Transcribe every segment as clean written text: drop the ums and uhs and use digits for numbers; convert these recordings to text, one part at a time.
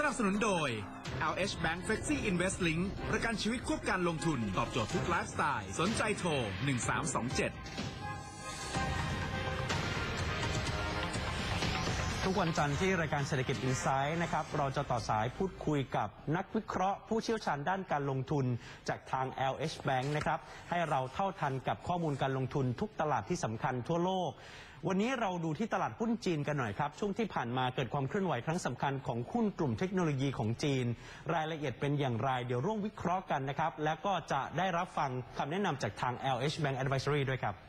นับสนุนโดย LH Bank Flexi Invest Link ประกันชีวิตควบการลงทุนตอบโจทย์ทุกไลฟ์สไตล์สนใจโทร 1327 ทุกวันจันทร์ที่รายการเศรษฐกิจอินไซด์นะครับเราจะต่อสายพูดคุยกับนักวิเคราะห์ผู้เชี่ยวชาญด้านการลงทุนจากทาง LH Bank นะครับให้เราเท่าทันกับข้อมูลการลงทุนทุกตลาดที่สำคัญทั่วโลกวันนี้เราดูที่ตลาดหุ้นจีนกันหน่อยครับช่วงที่ผ่านมาเกิดความเคลื่อนไหวครั้งสำคัญของหุ้นกลุ่มเทคโนโลยีของจีนรายละเอียดเป็นอย่างไรเดี๋ยวร่วมวิเคราะห์กันนะครับและก็จะได้รับฟังคำแนะนำจากทาง LH Bank Advisory ด้วยครับ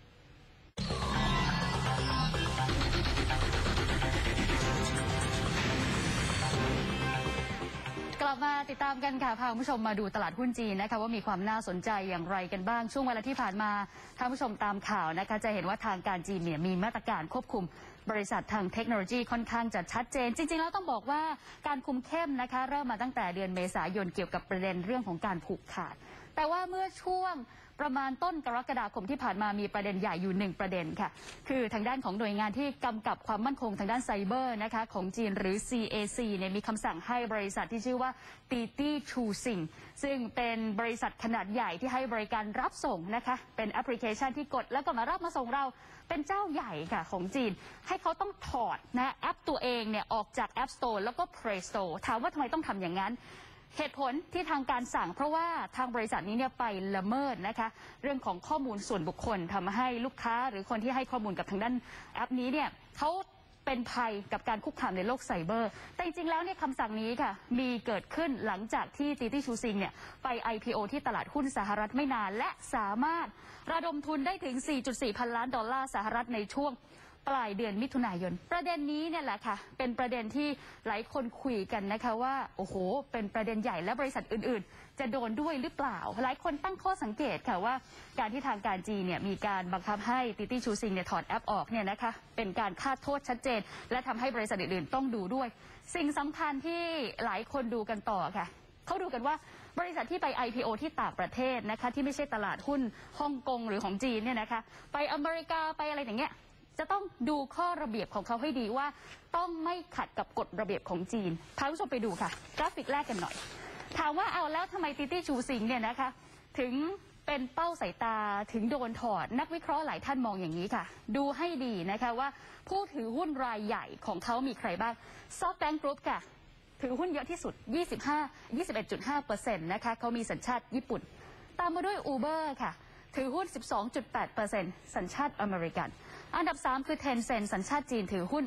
กลับมาติดตามกันค่ะพาคุณผู้ชมมาดูตลาดหุ้นจีนนะคะว่ามีความน่าสนใจอย่างไรกันบ้างช่วงเวลาที่ผ่านมาท่านผู้ชมตามข่าวนะคะจะเห็นว่าทางการจีนเนี่ยมีมาตรการควบคุมบริษัททางเทคโนโลยีค่อนข้างจะชัดเจนจริงๆแล้วต้องบอกว่าการคุมเข้มนะคะเริ่มมาตั้งแต่เดือนเมษายนเกี่ยวกับประเด็นเรื่องของการผูกขาดแต่ว่าเมื่อช่วงประมาณต้นกรกฎาคมที่ผ่านมามีประเด็นใหญ่อยู่1ประเด็นค่ะคือทางด้านของหน่วยงานที่กำกับความมั่นคงทางด้านไซเบอร์นะคะของจีนหรือ CAC เนี่ยมีคำสั่งให้บริษัทที่ชื่อว่า TT Choosing ซึ่งเป็นบริษัทขนาดใหญ่ที่ให้บริการรับส่งนะคะเป็นแอปพลิเคชันที่กดแล้วก็มารับมาส่งเราเป็นเจ้าใหญ่ค่ะของจีนให้เขาต้องถอดนะแอปตัวเองเนี่ยออกจาก App Store แล้วก็ Play Store ถามว่าทำไมต้องทำอย่างนั้นเหตุผลที่ทางการสั่งเพราะว่าทางบริษัทนี้เนี่ยไปละเมิดนะคะเรื่องของข้อมูลส่วนบุคคลทำให้ลูกค้าหรือคนที่ให้ข้อมูลกับทางด้านแอปนี้เนี่ยเขาเป็นภัยกับการคุกคามในโลกไซเบอร์แต่จริงๆแล้วเนี่ยคำสั่งนี้ค่ะมีเกิดขึ้นหลังจากที่ TT Choosing เนี่ยไป IPO ที่ตลาดหุ้นสหรัฐไม่นานและสามารถระดมทุนได้ถึง 4.4 พันล้านดอลลาร์สหรัฐในช่วงปลายเดือนมิถุนายนประเด็นนี้เนี่ยแหละค่ะเป็นประเด็นที่หลายคนคุยกันนะคะว่าโอ้โหเป็นประเด็นใหญ่และบริษัทอื่นๆจะโดนด้วยหรือเปล่าหลายคนตั้งข้อสังเกตค่ะว่าการที่ทางการจีนเนี่ยมีการบังคับให้ TT Choosing เนี่ยถอดแอปออกเนี่ยนะคะเป็นการคาดโทษชัดเจนและทำให้บริษัทอื่นๆต้องดูด้วยสิ่งสำคัญที่หลายคนดูกันต่อค่ะเขาดูกันว่าบริษัทที่ไป IPO ที่ต่างประเทศนะคะที่ไม่ใช่ตลาดหุ้นฮ่องกงหรือของจีนเนี่ยนะคะไปอเมริกาไปอะไรอย่างเงี้ยจะต้องดูข้อระเบียบของเขาให้ดีว่าต้องไม่ขัดกับกฎระเบียบของจีนพาคุณผู้ชมไปดูค่ะกราฟิกแรกกันหน่อยถามว่าเอาแล้วทำไม TT Choosing เนี่ยนะคะถึงเป็นเป้าสายตาถึงโดนถอดนักวิเคราะห์หลายท่านมองอย่างนี้ค่ะดูให้ดีนะคะว่าผู้ถือหุ้นรายใหญ่ของเขามีใครบ้าง SoftBank Group ค่ะถือหุ้นเยอะที่สุด 21.5% นะคะเขามีสัญชาติญี่ปุ่นตามมาด้วย Uber ค่ะถือหุ้น 12.8% สัญชาติอเมริกันอันดับ3คือ Tencent สัญชาติจีนถือหุ้น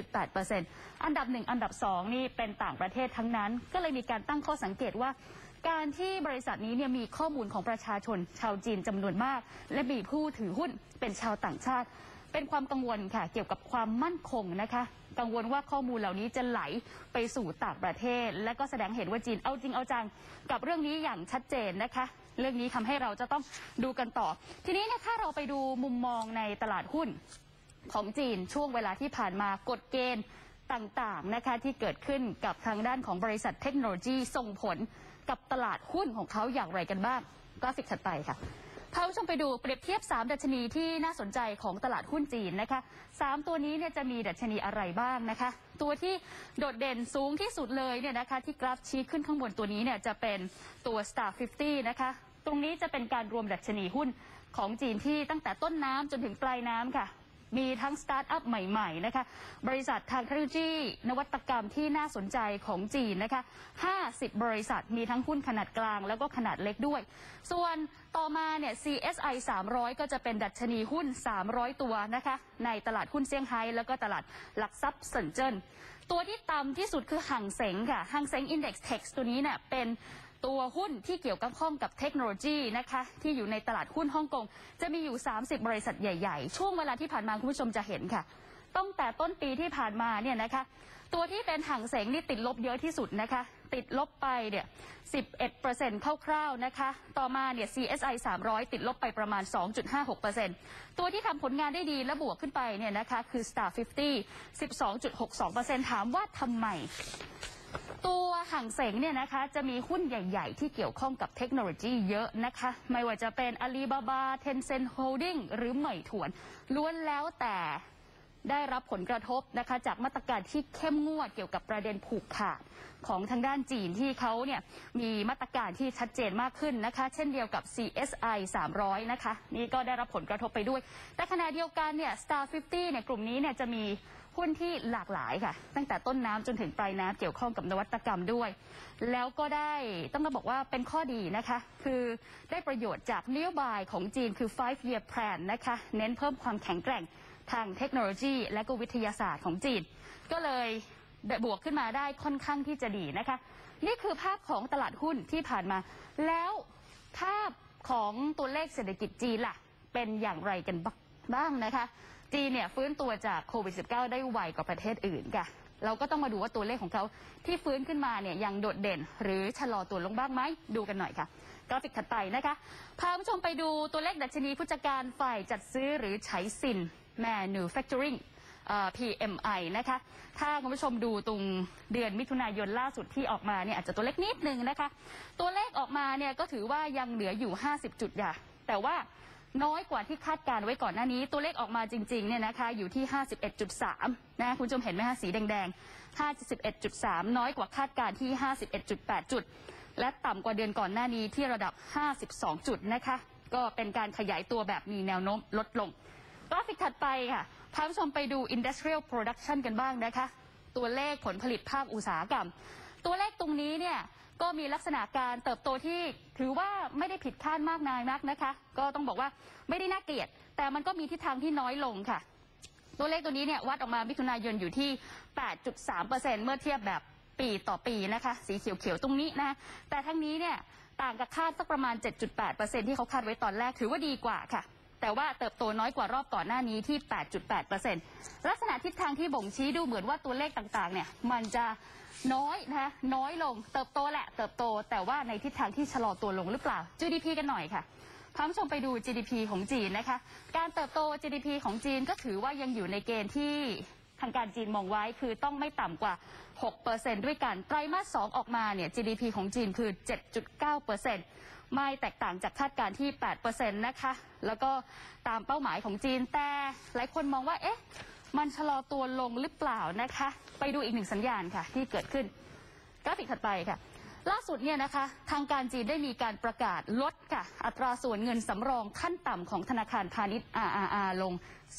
6.8% อันดับ1อันดับ2นี่เป็นต่างประเทศทั้งนั้นก็เลยมีการตั้งข้อสังเกตว่าการที่บริษัทนี้เนี่ยมีข้อมูลของประชาชนชาวจีนจำนวนมากและมีผู้ถือหุ้นเป็นชาวต่างชาติเป็นความกังวลค่ะเกี่ยวกับความมั่นคงนะคะกังวลว่าข้อมูลเหล่านี้จะไหลไปสู่ต่างประเทศและก็แสดงเห็นว่าจีนเอาจริงเอาจังกับเรื่องนี้อย่างชัดเจนนะคะเรื่องนี้ทำให้เราจะต้องดูกันต่อทีนี้ถ้าเราไปดูมุมมองในตลาดหุ้นของจีนช่วงเวลาที่ผ่านมากฎเกณฑ์ต่างๆนะคะที่เกิดขึ้นกับทางด้านของบริษัทเทคโนโลยีส่งผลกับตลาดหุ้นของเขาอย่างไรกันบ้างกราฟิกถัดไปค่ะพาคุณผู้ชมไปดูเปรียบเทียบ3ดัชนีที่น่าสนใจของตลาดหุ้นจีนนะคะ3ตัวนี้เนี่ยจะมีดัชนีอะไรบ้างนะคะตัวที่โดดเด่นสูงที่สุดเลยเนี่ยนะคะที่กราฟชี้ขึ้นข้างบนตัวนี้เนี่ยจะเป็นตัว Star 50 นะคะตรงนี้จะเป็นการรวมดัชนีหุ้นของจีนที่ตั้งแต่ต้นน้ำจนถึงปลายน้ำค่ะมีทั้งสตาร์ทอัพใหม่ๆนะคะบริษัททางเทคโนโลยีนวัตกรรมที่น่าสนใจของจีนนะคะ50บริษัทมีทั้งหุ้นขนาดกลางแล้วก็ขนาดเล็กด้วยส่วนต่อมาเนี่ย CSI 300ก็จะเป็นดัชนีหุ้น300ตัวนะคะในตลาดหุ้นเซี่ยงไฮ้แล้วก็ตลาดหลักทรัพย์เซินเจิ้นตัวที่ต่ำที่สุดคือหังเส็งค่ะหังเส็ง Index Tech ตัวนี้เนี่ยเป็นตัวหุ้นที่เกี่ยวข้องกับเทคโนโลยีนะคะที่อยู่ในตลาดหุ้นฮ่องกงจะมีอยู่30บริษัทใหญ่ๆช่วงเวลาที่ผ่านมาคุณผู้ชมจะเห็นค่ะตั้งแต่ต้นปีที่ผ่านมาเนี่ยนะคะตัวที่เป็นหังเส็งนี่ติดลบเยอะที่สุดนะคะติดลบไปเนี่ย 11% คร่าวๆนะคะต่อมาเนี่ย CSI 300ติดลบไปประมาณ 2.56% ตัวที่ทำผลงานได้ดีและบวกขึ้นไปเนี่ยนะคะคือ Star 50 12.62% ถามว่าทำไมตัวหังเส็งเนี่ยนะคะจะมีหุ้นใหญ่ๆที่เกี่ยวข้องกับเทคโนโลยีเยอะนะคะไม่ว่าจะเป็น Alibaba Tencent Holding หรือเหมยถวนล้วนแล้วแต่ได้รับผลกระทบนะคะจากมาตรการที่เข้มงวดเกี่ยวกับประเด็นผูกขาดของทางด้านจีนที่เขาเนี่ยมีมาตรการที่ชัดเจนมากขึ้นนะคะเช่นเดียวกับ CSI 300นะคะนี่ก็ได้รับผลกระทบไปด้วยแต่ขณะเดียวกันเนี่ย Star 50เนี่ยกลุ่มนี้เนี่ยจะมีหุ้นที่หลากหลายค่ะตั้งแต่ต้นน้ำจนถึงปลายน้ำเกี่ยวข้องกับนวัตกรรมด้วยแล้วก็ได้ต้องบอกว่าเป็นข้อดีนะคะคือได้ประโยชน์จากนโยบายของจีนคือ 5-year plan นะคะเน้นเพิ่มความแข็งแกร่งทางเทคโนโลยีและก็วิทยาศาสตร์ของจีนก็เลยบวกขึ้นมาได้ค่อนข้างที่จะดีนะคะนี่คือภาพของตลาดหุ้นที่ผ่านมาแล้วภาพของตัวเลขเศรษฐกิจจีนล่ะเป็นอย่างไรกันบ้างนะคะจีนเนี่ยฟื้นตัวจากโควิด -19 ได้ไวกว่าประเทศอื่นค่ะเราก็ต้องมาดูว่าตัวเลขของเขาที่ฟื้นขึ้นมาเนี่ยยังโดดเด่นหรือชะลอตัวลงบ้างไหมดูกันหน่อยค่ะกราฟิกถัดไปนะคะพาผู้ชมไปดูตัวเลขดัชนีผู้จัดการฝ่ายจัดซื้อหรือไฉซิน Manufacturing PMI นะคะถ้าคุณผู้ชมดูตรงเดือนมิถุนายนล่าสุดที่ออกมาเนี่ยอาจจะตัวเล็กนิดนึงนะคะตัวเลขออกมาเนี่ยก็ถือว่ายังเหลืออยู่50จุดอย่าแต่ว่าน้อยกว่าที่คาดการไว้ก่อนหน้านี้ตัวเลขออกมาจริงๆเนี่ยนะคะอยู่ที่ 51.3 นะคุณผู้ชมเห็นไหมคะสีแดงๆ 51.3 น้อยกว่าคาดการที่ 51.8 จุดและต่ำกว่าเดือนก่อนหน้านี้ที่ระดับ 52 จุดนะคะก็เป็นการขยายตัวแบบมีแนวโน้มลดลงกราฟิกถัดไปค่ะพาผู้ชมไปดู Industrial Production กันบ้างนะคะตัวเลขผลผลิตภาคอุตสาหกรรมตัวเลขตรงนี้เนี่ยก็มีลักษณะการเติบโตที่ถือว่าไม่ได้ผิดคาดมากนักนะคะก็ต้องบอกว่าไม่ได้น่าเกลียดแต่มันก็มีทิศทางที่น้อยลงค่ะตัวเลขตัวนี้เนี่ยวัดออกมามิถุนายนอยู่ที่ 8.3% เมื่อเทียบแบบปีต่อปีนะคะสีเขียวๆตรงนี้นะแต่ทั้งนี้เนี่ยต่างกับคาดสักประมาณ 7.8% ที่เขาคาดไว้ตอนแรกถือว่าดีกว่าค่ะแต่ว่าเติบโตน้อยกว่ารอบก่อนหน้านี้ที่ 8.8% ลักษณะทิศทางที่บ่งชี้ดูเหมือนว่าตัวเลขต่างๆเนี่ยมันจะน้อยนะคะน้อยลงเติบโตแหละเติบโตแต่ว่าในทิศทางที่ชะลอตัวลงหรือเปล่า GDP กันหน่อยค่ะพาผู้ชมไปดู GDP ของจีนนะคะการเติบโต GDP ของจีนก็ถือว่ายังอยู่ในเกณฑ์ที่ทางการจีนมองไว้คือต้องไม่ต่ำกว่า 6% ด้วยกันไตรมาส 2ออกมาเนี่ย GDP ของจีนคือ 7.9%ไม่แตกต่างจากคาดการณ์ที่ 8% นะคะแล้วก็ตามเป้าหมายของจีนแต่หลายคนมองว่าเอ๊ะมันชะลอตัวลงหรือเปล่านะคะไปดูอีกหนึ่งสัญญาณค่ะที่เกิดขึ้นกราฟิกถัดไปค่ะล่าสุดเนี่ยนะคะทางการจีนได้มีการประกาศลดค่ะอัตราส่วนเงินสำรองขั้นต่ำของธนาคารพาณิชย์ RRR ลง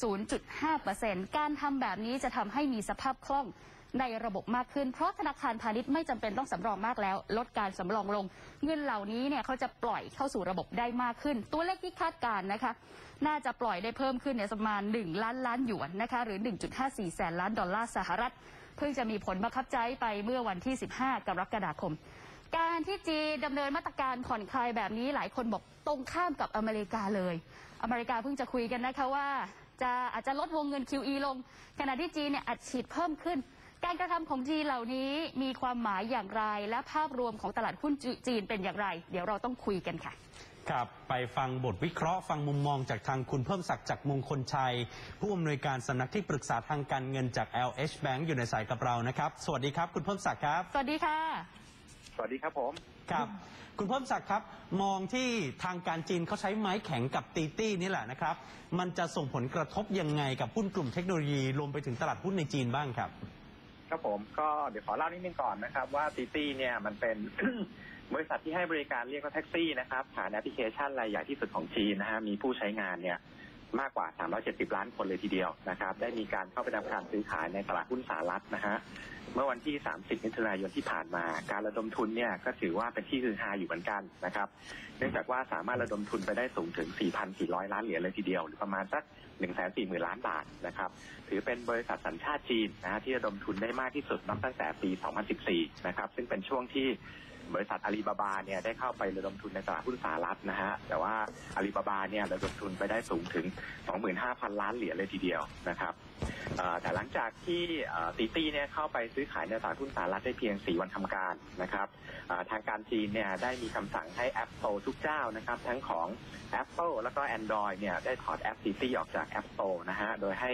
0.5% การทำแบบนี้จะทำให้มีสภาพคล่องในระบบมากขึ้นเพราะธนาคารพาณิชย์ไม่จำเป็นต้องสำรองมากแล้วลดการสำรองลงเงินเหล่านี้เนี่ยเขาจะปล่อยเข้าสู่ระบบได้มากขึ้นตัวเลขที่คาดการณ์นะคะน่าจะปล่อยได้เพิ่มขึ้นในประมาณ1 ล้านหยวนนะคะหรือ 1.54 แสนล้านดอลลาร์สหรัฐเพิ่งจะมีผลบังคับใช้ไปเมื่อวันที่15กรกฎาคมการที่จีนดำเนินมาตรการผ่อนคลายแบบนี้หลายคนบอกตรงข้ามกับอเมริกาเลยอเมริกาเพิ่งจะคุยกันนะคะว่าอาจจะลดวงเงิน QE ลงขณะที่จีนเนี่ยอัดฉีดเพิ่มขึ้นการกระทำของจีนเหล่านี้มีความหมายอย่างไรและภาพรวมของตลาดหุ้นจีนเป็นอย่างไรเดี๋ยวเราต้องคุยกันค่ะครับไปฟังบทวิเคราะห์ฟังมุมมองจากทางคุณเพิ่มศักดิ์จากมงคลชัยผู้อำนวยการสำนักที่ปรึกษาทางการเงินจาก LH Bank อยู่ในสายกับเรานะครับสวัสดีครับคุณเพิ่มศักดิ์ครับสวัสดีค่ะสวัสดีครับผมครับคุณเพิ่มศักดิ์ครับมองที่ทางการจีนเขาใช้ไม้แข็งกับตีตี้นี่แหละนะครับมันจะส่งผลกระทบยังไงกับหุ้นกลุ่มเทคโนโลยีรวมไปถึงตลาดหุ้นในจีนบ้างครับครับผมก็เดี๋ยวขอเล่านิดนึงก่อนนะครับว่าตีตี้เนี่ยมันเป็น บริษัทที่ให้บริการเรียกว่าแท็กซี่นะครับผ่านแอปพลิเคชันรายใหญ่ที่สุดของจีนนะฮะมีผู้ใช้งานเนี่ยมากกว่า370ล้านคนเลยทีเดียวนะครับได้มีการเข้าไปทำการซื้อขายในตลาดหุ้นสหรัฐนะฮะเมื่อวันที่30มิถุนายนที่ผ่านมาการระดมทุนเนี่ยก็ถือว่าเป็นที่ฮือฮาอยู่เหมือนกันนะครับเนื่องจากว่าสามารถระดมทุนไปได้สูงถึง 4,400 ล้านเหรียญเลยทีเดียวหรือประมาณสัก 140,000 ล้านบาทนะครับถือเป็นบริษัทสัญชาติจีนนะฮะที่ระดมทุนได้มากที่สุดนับตั้งแต่ปี 2014 นะครับซึ่งเป็นช่วงที่บริษัทอาลีบาบาเนี่ยได้เข้าไประดมทุนในตลาดหุ้นสหรัฐนะฮะแต่ว่าอาลีบาบาเนี่ยระดมทุนไปได้สูงถึง 25,000 ล้านเหรียญเลยทีเดียวนะครับแต่หลังจากที่ตีตี้เนี่ยเข้าไปซื้อขายในตลาดหุ้นสหรัฐได้เพียง4วันทำการนะครับทางการจีนเนี่ยได้มีคำสั่งให้ App Store ทุกเจ้านะครับทั้งของ Apple แล้วก็ Android เนี่ยได้ถอดแอปตีตี้ออกจาก App Store นะฮะโดยให้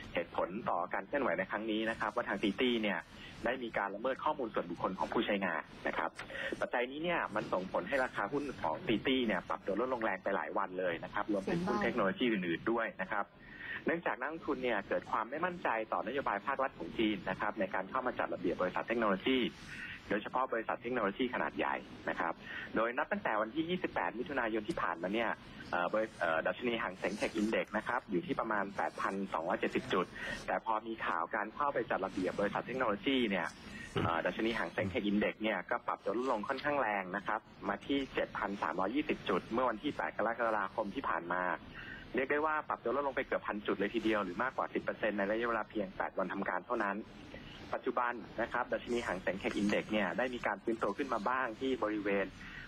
เหตุผลต่อการเคลื่อนไหวในครั้งนี้นะครับว่าทางตีตี้เนี่ยได้มีการละเมิดข้อมูลส่วนบุคคลของผู้ใช้งานนะครับปัจจัยนี้เนี่ยมันส่งผลให้ราคาหุ้นของตีตี้เนี่ยปรับตัวลดลงแรงไปหลายวันเลยนะครับรวมถึงหุ้นเทคโนโลยีอื่นๆด้วยนะครับเนื่องจากนักลงทุนเนี่ยเกิดความไม่มั่นใจต่อนโยบายภาครัฐของจีนนะครับในการเข้ามาจัดระเบียบบริษัทเทคโนโลยีโดยเฉพาะบริษัทเทคโนโลยีขนาดใหญ่นะครับโดยนับตั้งแต่วันที่ 28 มิถุนายนที่ผ่านมาเนี่ยดัชนีหางเส็งเทคอินเด็กซ์นะครับอยู่ที่ประมาณ 8,270 จุดแต่พอมีข่าวการเข้าไปจัดระเบียบบริษัทเทคโนโลยีเนี่ยดัชนีหางเส็งเทคอินเด็กซ์เนี่ยก็ปรับตัวลดลงค่อนข้างแรงนะครับมาที่ 7,320 จุดเมื่อวันที่ 8 กรกฎาคมที่ผ่านมาเรียกได้ว่าปรับตัวลดลงไปเกือบ 1,000 จุดเลยทีเดียวหรือมากกว่า 10% ในระยะเวลาเพียง 8 วันทำการเท่านั้นปัจจุบันนะครับดัชนีหางเส็งเทคอินเด็กซ์เนี่ยได้มีการฟื้นตัวขึ้นมาบ้างที่บริเวณ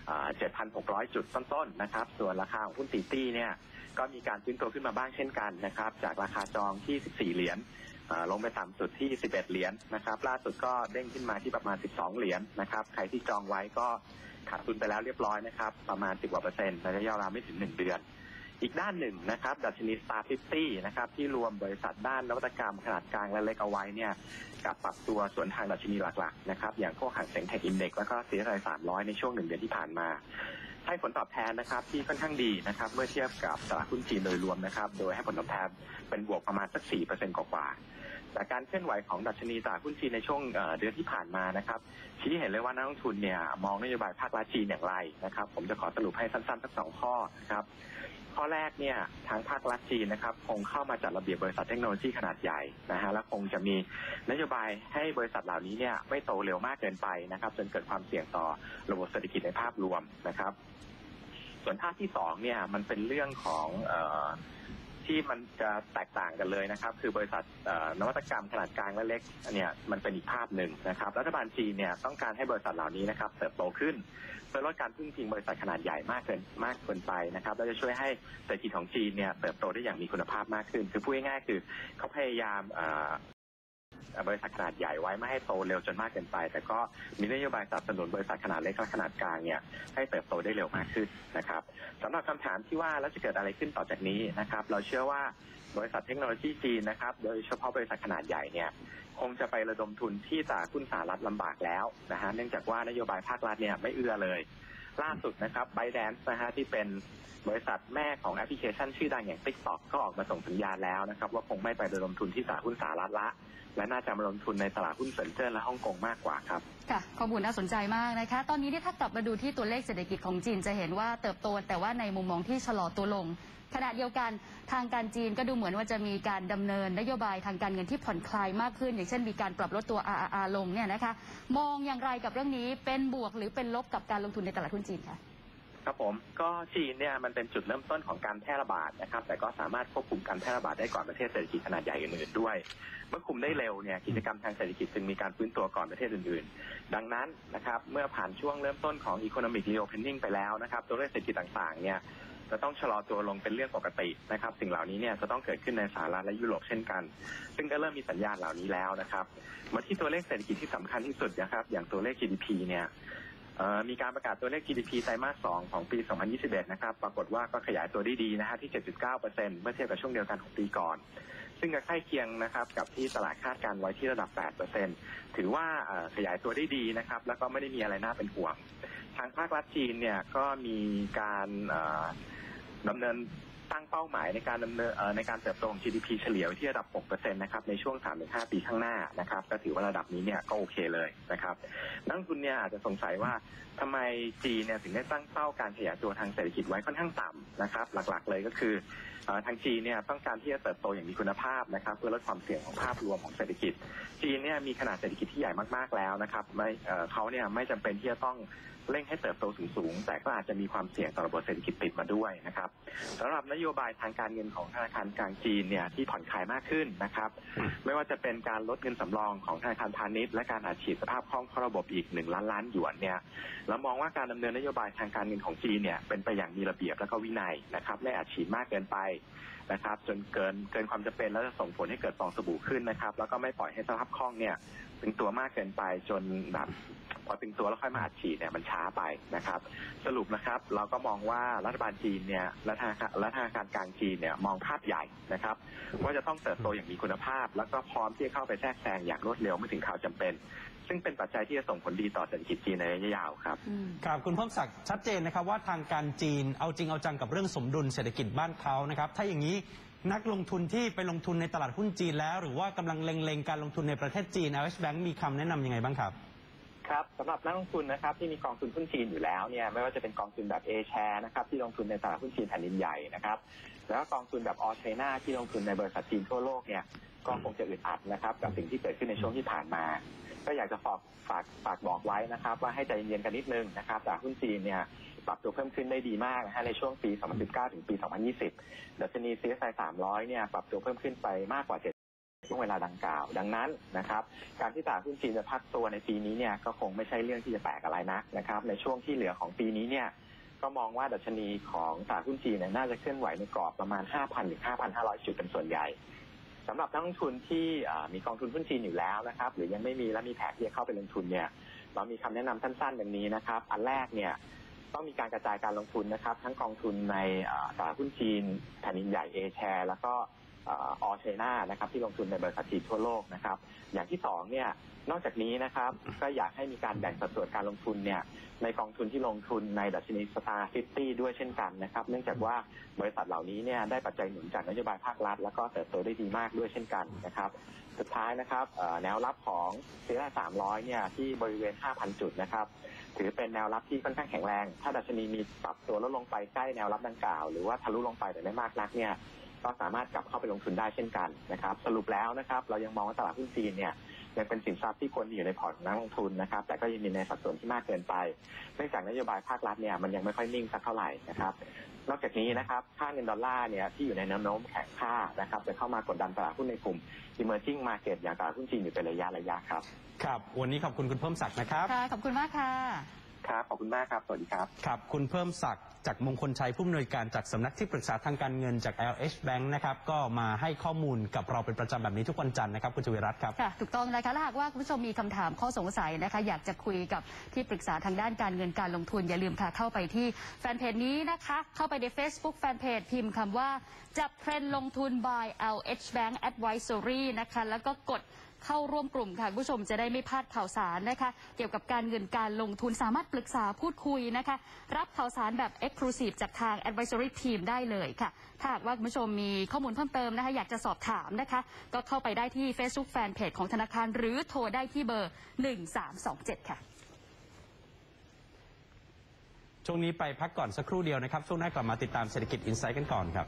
7,600 จุดต้นๆนะครับส่วนราคาของหุ้นตีตี้เนี่ยก็มีการฟื้นตัวขึ้นมาบ้างเช่นกันนะครับจากราคาจองที่ 14 เหรียญลงไปต่ำสุดที่ 11 เหรียญนะครับล่าสุดก็เด้งขึ้นมาที่ประมาณ 12 เหรียญนะครับใครที่จองไว้ก็ขาดทุนไปแล้วเรียบร้อยนะครับประมาณ 10 กว่า%ในระยะเวลาไม่ถึง 1 เดือนอีกด้านหนึ่งนะครับดัชนี Star 50 นะครับที่รวมบริษัทด้านนวัตกรรมขนาดกลางและเล็กเอาไว้เนี่ยกับปรับตัวสวนทางดัชนีหลักๆนะครับอย่างพวกหางเส็งเทคอินเด็กซ์แล้วก็CSI 300ในช่วง1 เดือนที่ผ่านมาให้ผลตอบแทนนะครับที่ค่อนข้างดีนะครับเมื่อเทียบกับตลาดหุ้นจีนโดยรวมนะครับโดยให้ผลตอบแทนเป็นบวกประมาณสัก 4% กว่าแต่การเคลื่อนไหวของดัชนีตลาดหุ้นจีนในช่วงเดือนที่ผ่านมานะครับชี้เห็นเลยว่านักลงทุนเนี่ยมองนโยบายภาครัฐจีนอย่างไรนะครับผมจะขอสรุปให้สั้นๆสัก2 ข้อนะครับข้อแรกเนี่ยทางภาครัฐจีนนะครับคงเข้ามาจัดระเบียบบริษัทเทคโนโลยีขนาดใหญ่นะฮะและคงจะมีนโยบายให้บริษัทเหล่านี้เนี่ยไม่โตเร็วมากเกินไปนะครับจนเกิดความเสี่ยงต่อระบบเศรษฐกิจในภาพรวมนะครับส่วนภาคที่2เนี่ยมันเป็นเรื่องของที่มันจะแตกต่างกันเลยนะครับคือบริษัทนวัตกรรมขนาดกลางและเล็กเนี่ยมันเป็นอีกภาพหนึ่งนะครับรัฐบาลจีนเนี่ยต้องการให้บริษัทเหล่านี้นะครับเติบโตขึ้นเพื่อลดการพึ่งพิงบริษัทขนาดใหญ่มากเกินไปนะครับและจะช่วยให้เศรษฐกิจของจีนเนี่ยเติบโตได้อย่างมีคุณภาพมากขึ้นคือพูดง่ายๆคือเขาพยายามบริษัทขนาดใหญ่ไว้ไม่ให้โตเร็วจนมากเกินไปแต่ก็มีนโยบายสนับสนุนบริษัทขนาดเล็กและขนาดกลางเนี่ยให้เติบโตได้เร็วมากขึ้นนะครับสำหรับคำถามที่ว่าแล้วจะเกิดอะไรขึ้นต่อจากนี้นะครับเราเชื่อว่าบริษัทเทคโนโลยีจีนนะครับโดยเฉพาะบริษัทขนาดใหญ่เนี่ยคงจะไประดมทุนที่ตลาดหุ้นสหรัฐลำบากแล้วนะฮะเนื่องจากว่านโยบายภาครัฐเนี่ยไม่เอื้อเลยล่าสุดนะครับ ByteDance นะฮะที่เป็นบริษัทแม่ของแอปพลิเคชันชื่อดังอย่าง TikTok ก็ออกมาส่งสัญญาณแล้วนะครับว่าคงไม่ไประดมทุนที่ตลาดหุ้นสหรัฐละและน่าจะมาลงทุนในตลาดหุ้นเซินเจิ้นและฮ่องกงมากกว่าครับค่ะข้อมูลน่าสนใจมากนะคะตอนนี้ถ้ากลับมาดูที่ตัวเลขเศรษฐกิจของจีนจะเห็นว่าเติบโตแต่ว่าในมุมมองที่ชะลอตัวลงขณะเดียวกันทางการจีนก็ดูเหมือนว่าจะมีการดำเนินนโยบายทางการเงินที่ผ่อนคลายมากขึ้นอย่างเช่นมีการปรับลดตัว RRR ลงเนี่ยนะคะมองอย่างไรกับเรื่องนี้เป็นบวกหรือเป็นลบกับการลงทุนในตลาดหุ้นจีนคะครับผมก็จีนเนี่ยมันเป็นจุดเริ่มต้นของการแพร่ระบาดนะครับแต่ก็สามารถควบคุมการแพร่ระบาดได้ก่อนประเทศเศรษฐกิจขนาดใหญ่อื่นๆด้วยเมื่อคุมได้เร็วเนี่ยกิจกรรมทางเศรษฐกิจจึงมีการฟื้นตัวก่อนประเทศอื่นๆดังนั้นนะครับเมื่อผ่านช่วงเริ่มต้นของ Economic Reopening ไปแล้วนะครับตัวเลขเศรษฐกิจต่างๆเนี่ยจะต้องชะลอตัวลงเป็นเรื่องปกตินะครับสิ่งเหล่านี้เนี่ยจะต้องเกิดขึ้นในสหรัฐและยุโรปเช่นกันซึ่งก็เริ่มมีสัญญาณเหล่านี้แล้วนะครับมาที่ตัวเลขเศรษฐกิจที่สำคัญที่สุดนะครับอย่างตัวเลข GDP เนี่ยมีการประกาศตัวเลข GDP ไตรมาส 2ของปี 2021 นะครับปรากฏว่าก็ขยายตัวได้ดีนะฮะที่ 7.9% เมื่อเทียบกับช่วงเดียวกันของปีก่อนซึ่งก็ใกล้เคียงนะครับกับที่ตลาดคาดการไว้ที่ระดับ 8% ถือว่าขยายตัวได้ดีนะครับแล้วก็ไม่ได้มีอะไรน่าเป็นห่วงทางภาครัฐจีนเนี่ยก็มีการดำเนินตั้งเป้าหมายในการเติบโตของ GDP เฉลี่ยที่ระดับ 6% นะครับในช่วง 3-5 ปีข้างหน้านะครับก็ถือว่าระดับนี้เนี่ยก็โอเคเลยนะครับนักลงทุนเนี่ยอาจจะสงสัยว่าทำไมจีนเนี่ยถึงได้ตั้งเป้าการขยายตัวทางเศรษฐกิจไว้ค่อนข้างต่ำนะครับหลักๆเลยก็คือทางจีนเนี่ยต้องการที่จะเติบโตอย่างมีคุณภาพนะครับเพื่อลดความเสี่ยงของภาพรวมของเศรษฐกิจจีนเนี่ยมีขนาดเศรษฐกิจที่ใหญ่มากๆแล้วนะครับเขาเนี่ยไม่จำเป็นที่จะต้องเร่งให้เติบโตสูงๆแต่ก็อาจจะมีความเสี่ยงต่อระบบเศรษฐกิจติดมาด้วยนะครับสำหรับนโยบายทางการเงินของธนาคารกลางจีนเนี่ยที่ผ่อนคลายมากขึ้นนะครับไม่ว่าจะเป็นการลดเงินสำรองของธนาคารพาณิชย์และการอัดฉีดสภาพคล่องเข้าระบบอีก1 ล้านหยวนเนี่ยเรามองว่าการดำเนินนโยบายทางการเงินของจีนเนี่ยเป็นไปอย่างมีระเบียบและก็วินัยนะครับไม่อัดฉีดมากเกินไปนะครับจนเกินความจำเป็นแล้วจะส่งผลให้เกิดฟองสบู่ขึ้นนะครับแล้วก็ไม่ปล่อยให้สภาพคล่องเนี่ยเป็นตัวมากเกินไปจนแบบพอตึงตัวแล้วค่อยมาอัดฉีดเนี่ยมันช้าไปนะครับสรุปนะครับเราก็มองว่ารัฐบาลจีนเนี่ยและธนาคารกลางจีนเนี่ยมองภาพใหญ่นะครับว่าจะต้องเติบโตอย่างมีคุณภาพแล้วก็พร้อมที่จะเข้าไปแทรกแซงอย่างรวดเร็วเมื่อถึงข่าวจำเป็นซึ่งเป็นปัจจัยที่จะส่งผลดีต่อเศรษฐกิจจีนในระยะยาวครับครับคุณเพิ่มศักดิ์ชัดเจนนะครับว่าทางการจีนเอาจริงเอาจังกับเรื่องสมดุลเศรษฐกิจบ้านเขานะครับถ้าอย่างนี้นักลงทุนที่ไปลงทุนในตลาดหุ้นจีนแล้วหรือว่ากำลังเล็งการลงทุนในประเทศจีน LH Bank มีคำแนะนำยังไงบ้างครับครับสำหรับนักลงทุนนะครับที่มีกองทุนหุ้นจีนอยู่แล้วเนี่ยไม่ว่าจะเป็นกองทุนแบบ A share นะครับที่ลงทุนในตลาดหุ้นจีนแผ่นดินใหญ่นะครับแล้วก็กองทุนแบบ All China ที่ลงทุนในบริษัทจีนทั่วโลกเนี่ยก็คงจะอึดอัดนะครับกับสิ่งที่เกิดขึ้นในช่วงที่ผ่านมาก็อยากจะฝากบอกไว้นะครับว่าให้ใจเย็นกันนิดนึงนะครับตลาดหุ้นจีนเนี่ยปรับตัวเพิ่มขึ้นได้ดีมากนะฮะในช่วงปี 2019 ถึงปี 2020 ดัชนี CSI 300 เนี่ยปรับตัวเพิ่มขึ้นไปมากกว่า7ช่วงเวลาดังกล่าวดังนั้นนะครับการที่ตลาดหุ้นจีนจะพักตัวในปีนี้เนี่ยก็คงไม่ใช่เรื่องที่จะแปลกอะไรนักนะครับในช่วงที่เหลือของปีนี้เนี่ยก็มองว่าดัชนีของตลาดหุ้นจีนเนี่ยน่าจะเคลื่อนไหวในกรอบประมาณ 5,000 ถึง 5,500 จุดเป็นส่วนใหญ่สำหรับนักลงทุนที่มีกองทุนหุ้นจีนอยู่แล้วนะครับหรือยังไม่มีและมีแผนที่จะเข้าไปลงทุนเนี่ยเรามีคำแนะนำสั้นๆดังนี้นะครับอันแรกเนี่ยต้องมีการกระจายการลงทุนนะครับทั้งกองทุนในตลาดหุ้นจีนแผ่นดินใหญ่ A share แล้วก็All China นะครับที่ลงทุนในบริษัทจีนทั่วโลกนะครับอย่างที่2เนี่ยนอกจากนี้นะครับก็อยากให้มีการแบ่งสัดส่วนการลงทุนเนี่ยในกองทุนที่ลงทุนในดัชนี Star 50 ด้วยเช่นกันนะครับเนื่องจากว่าบริษัทเหล่านี้เนี่ยได้ปัจจัยหนุนจากนโยบายภาครัฐแล้วก็เติบโตได้ดีมากด้วยเช่นกันนะครับสุดท้ายนะครับแนวรับของ CSI 300เนี่ยที่บริเวณ 5,000 จุดนะครับถือเป็นแนวรับที่ค่อนข้างแข็งแรงถ้าดัชนีมีปรับตัวลดลงไปใกล้แนวรับดังกล่าวหรือว่าทะลุลงไปแต่ไม่มากนักเนี่ยก็สามารถกลับเข้าไปลงทุนได้เช่นกันนะครับสรุปแล้วนะครับเรายังมองว่าตลาดหุ้นจีนเนี่ยยังเป็นสินทรัพย์ที่ควรมีอยู่ในพอร์ตของนักลงทุนนะครับแต่ก็ยังมีในสัดส่วนที่มากเกินไปเนื่องจากนโยบายภาครัฐเนี่ยมันยังไม่ค่อยนิ่งสักเท่าไหร่นะครับนอกจากนี้นะครับค่าเงินดอลลาร์เนี่ยที่อยู่ในแนวโน้มแข็งค่านะครับจะเข้ามากดดันตลาดหุ้นในกลุ่ม emerging market อย่างตลาดหุ้นจีนอยู่เป็นระยะครับครับวันนี้ขอบคุณคุณเพิ่มศักดิ์นะครับค่ะขอบคุณมากค่ะครับขอบคุณมากครับสวัสดีครับครับคุณเพิ่มศักดิ์จากมงคลชัยผู้อำนวยการจากสำนักที่ปรึกษาทางการเงินจาก LH Bank นะครับก็มาให้ข้อมูลกับเราเป็นประจำแบบนี้ทุกวันจันทร์นะครับคุณจุวิรัตน์ครับค่ะถูกต้องนะคะและหากว่าคุณผู้ชมมีคำถามข้อสงสัยนะคะอยากจะคุยกับที่ปรึกษาทางด้านการเงินการลงทุนอย่าลืมค่ะเข้าไปที่แฟนเพจนี้นะคะเข้าไปใน Facebook แฟนเพจพิมพ์คำว่าจับเทรนด์ลงทุน by LH Bank Advisory นะคะแล้วก็กดเข้าร่วมกลุ่มค่ะคุณผู้ชมจะได้ไม่พลาดข่าวสารนะคะเกี่ยวกับการเงินการลงทุนสามารถปรึกษาพูดคุยนะคะรับข่าวสารแบบ Exclusive จากทาง Advisory Team ได้เลยค่ะถ้าหากว่าคุณผู้ชมมีข้อมูลเพิ่มเติมนะคะอยากจะสอบถามนะคะก็เข้าไปได้ที่ Facebook Fanpage ของธนาคารหรือโทรได้ที่เบอร์1327ค่ะช่วงนี้ไปพักก่อนสักครู่เดียวนะครับช่วงหน้ากลับมาติดตามเศรษฐกิจอินไซต์กันก่อนครับ